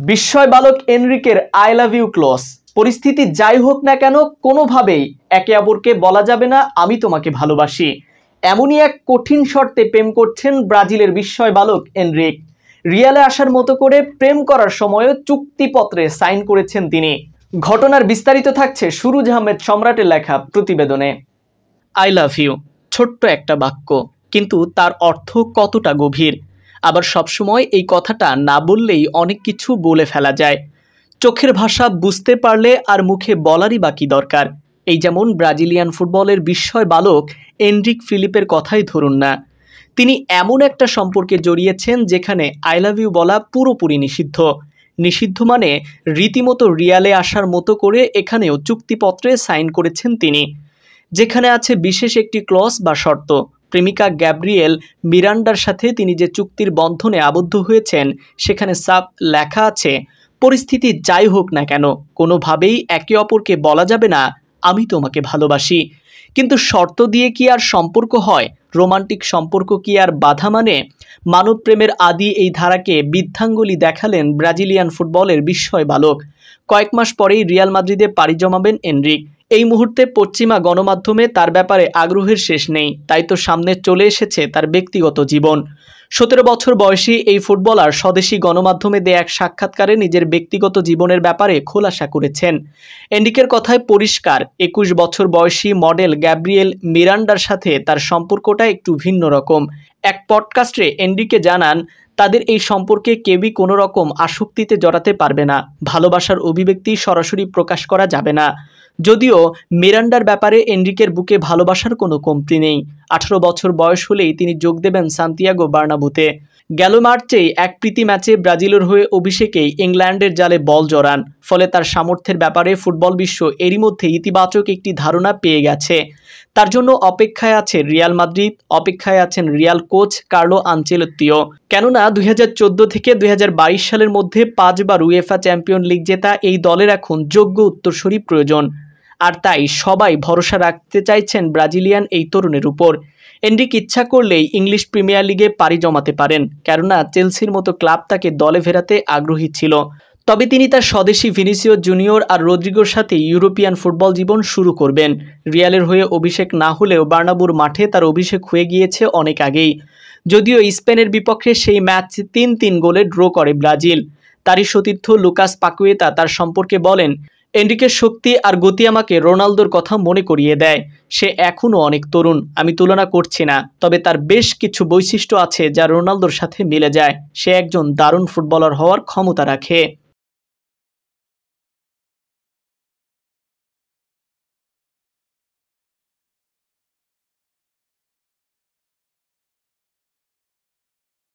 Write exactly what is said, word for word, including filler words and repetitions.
বিস্ময় বালক এনরিকের আই লাভ ইউ ক্লজ। পরিস্থিতি যাই হোক না কেন কোনোভাবেই একে অপরকে বলা যাবে না আমি তোমাকে ভালোবাসি। এমনই এক কঠিন শর্তে প্রেম করছেন ব্রাজিলের বিস্ময় বালক এনরিক। রিয়ালে আসার মতো করে প্রেম করার সময়ও চুক্তিপত্রে সাইন করেছেন তিনি। ঘটনার বিস্তারিত থাকছে সুরুজ আহমেদ সম্রাটের লেখা প্রতিবেদনে। আই লাভ ইউ ছোট্ট একটা বাক্য, কিন্তু তার অর্থ কতটা গভীর। আবার সবসময় এই কথাটা না বললেই অনেক কিছু বলে ফেলা যায়। চোখের ভাষা বুঝতে পারলে আর মুখে বলারই বাকি দরকার। এই যেমন ব্রাজিলিয়ান ফুটবলের বিস্ময় বালক এনরিক ফিলিপের কথাই ধরুন না। তিনি এমন একটা সম্পর্কে জড়িয়েছেন যেখানে আই লাভ ইউ বলা পুরোপুরি নিষিদ্ধ। নিষিদ্ধ মানে রীতিমতো রিয়ালে আসার মতো করে এখানেও চুক্তিপত্রে সাইন করেছেন তিনি, যেখানে আছে বিশেষ একটি ক্লজ বা শর্ত। প্রেমিকা গ্যাব্রিয়েল মিরান্ডার সাথে তিনি যে চুক্তির বন্ধনে আবদ্ধ হয়েছেন সেখানে সাফ লেখা আছে, পরিস্থিতি যাই হোক না কেন কোনোভাবেই একে অপরকে বলা যাবে না আমি তোমাকে ভালোবাসি। কিন্তু শর্ত দিয়ে কি আর সম্পর্ক হয়? রোমান্টিক সম্পর্ক কি আর বাধা মানে? মানব প্রেমের আদি এই ধারাকে বৃদ্ধাঙ্গুলি দেখালেন ব্রাজিলিয়ান ফুটবলের বিস্ময় বালক। কয়েক মাস পরেই রিয়াল মাদ্রিদে পাড়ি জমাবেন এনরিক। এই মুহূর্তে পশ্চিমা গণমাধ্যমে তার ব্যাপারে আগ্রহের শেষ নেই, তাই তো সামনে চলে এসেছে তার ব্যক্তিগত জীবন। সতেরো বছর বয়সী এই ফুটবলার স্বদেশি গণমাধ্যমে দেয়া এক সাক্ষাৎকারে নিজের ব্যক্তিগত জীবনের ব্যাপারে খোলাসা করেছেন। এনরিকের কথায় পরিষ্কার, একুশ বছর বয়সী মডেল গ্যাব্রিয়েল মিরান্ডার সাথে তার সম্পর্কটা একটু ভিন্ন রকম। এক পডকাস্টে এনরিকে জানান, তাদের এই সম্পর্কে কেউই কোনো রকম আসক্তিতে জড়াতে পারবে না। ভালোবাসার অভিব্যক্তি সরাসরি প্রকাশ করা যাবে না। যদিও মিরান্ডার ব্যাপারে এনরিকের বুকে ভালোবাসার কোনো কমতি নেই। আঠারো বছর বয়স হলেই তিনি যোগ দেবেন সান্তিয়াগো বার্নাব্যুতে। গেল মার্চেই এক প্রীতি ম্যাচে ব্রাজিলের হয়ে অভিষেকেই ইংল্যান্ডের জালে বল জড়ান। ফলে তার সামর্থ্যের ব্যাপারে ফুটবল বিশ্ব এরই মধ্যে ইতিবাচক একটি ধারণা পেয়ে গেছে। তার জন্য অপেক্ষায় আছে রিয়াল মাদ্রিদ, অপেক্ষায় আছেন রিয়াল কোচ কার্লো আনচেলত্তিও। কেননা দুই হাজার চোদ্দ থেকে দুই হাজার বাইশ সালের মধ্যে পাঁচবার উয়েফা চ্যাম্পিয়ন লিগ জেতা এই দলের এখন যোগ্য উত্তরসূরি প্রয়োজন। আর তাই সবাই ভরসা রাখতে চাইছেন ব্রাজিলিয়ান এই তরুণের উপর। এনরিক ইচ্ছা করলেই ইংলিশ প্রিমিয়ার লিগে পাড়ি জমাতে পারেন, কেননা চেলসির মতো ক্লাব তাকে দলে ফেরাতে আগ্রহী ছিল। তবে তিনি তার স্বদেশী ভিনিসিয়াস জুনিয়র আর রদ্রিগোর সাথে ইউরোপিয়ান ফুটবল জীবন শুরু করবেন। রিয়ালের হয়ে অভিষেক না হলেও বার্নাব্যুর মাঠে তার অভিষেক হয়ে গিয়েছে অনেক আগেই। যদিও স্পেনের বিপক্ষে সেই ম্যাচ তিন তিন গোলে ড্র করে ব্রাজিল। তারই সতীর্থ লুকাস পাকুয়েতা তার সম্পর্কে বলেন, এনরিকের শক্তি আর গতি আমাকে রোনালদোর কথা মনে করিয়ে দেয়। সে এখনও অনেক তরুণ, আমি তুলনা করছি না, তবে তার বেশ কিছু বৈশিষ্ট্য আছে যা রোনালদোর সাথে মিলে যায়। সে একজন দারুণ ফুটবলার হওয়ার ক্ষমতা রাখে।